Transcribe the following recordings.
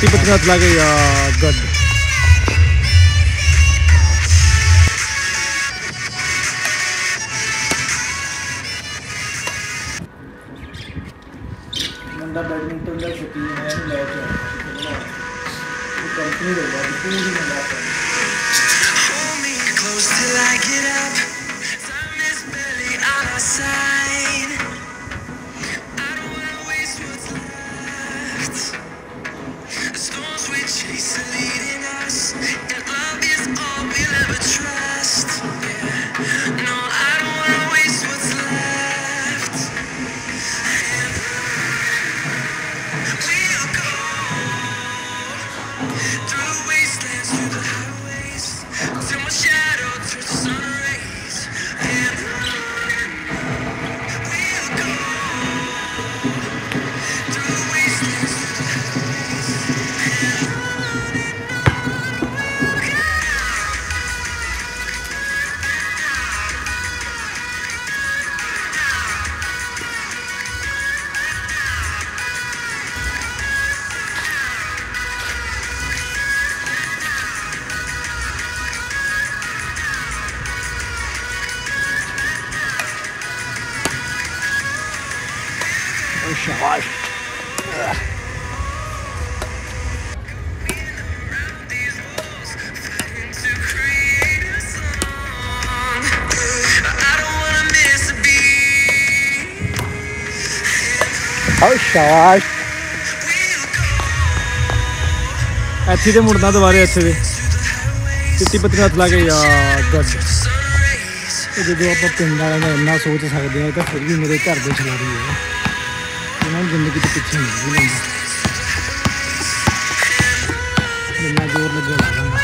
चिट्टी पत्ती हाथ ला के यार गड मुंडा बैडमिंटन का शौकीन है लैके कंपनी होगा पूरी मंडा शाबाश शाबाश ਇੱਥੇ ਤੇ ਮੁੜਨਾ ਦੁਬਾਰੇ ਇੱਥੇ ਦੇ ਚਿੱਟੀ ਪੱਤੀ ਹੱਥ ਲਾ ਕੇ ਯਾਰ ਗੱਡ ਜਦੋਂ ਆਪਾਂ ਪਿੰਡ ਵਾਲਿਆਂ ਦਾ ਇੰਨਾ ਸੋਚ ਸਕਦੇ ਹਾਂ ਤਾਂ ਫਿਰ ਵੀ ਮੇਰੇ ਘਰ ਦੇ ਚਲਾ ਰਹੀ ਹੈ ਇਹਨਾਂ ਨੂੰ ਜ਼ਿੰਦਗੀ ਦੇ ਪਿੱਛੇ ਨਹੀਂ ਲੈਂਦਾ ਜਿੰਨਾ ਜ਼ੋਰ ਲੱਗਿਆ ਲਾਵਾਂਗਾ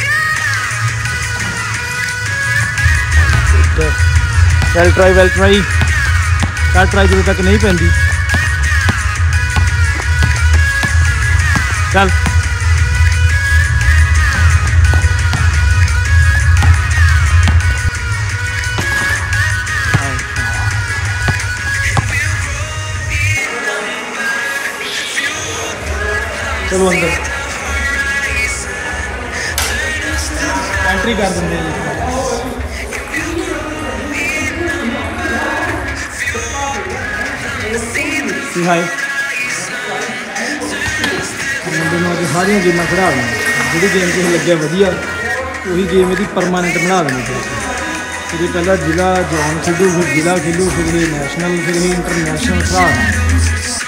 ਵੈਲ ਟਰਾਈ ਕਰ ਟਰਾਈ ਜਦੋਂ ਤੱਕ ਨਹੀਂ ਪੈਂਦੀ ਚੱਲ चलो अंदर एंट्री कर देंगे जी हाय सारिया गेम खड़ा जी गेम तुम लगे वधिया वही गेम यदि परमानेंट बना देनी चाहिए पहला जिला जोन खेलू फिर जिला खेलू फिर नैशनल फिर इंटरनैशनल खड़ा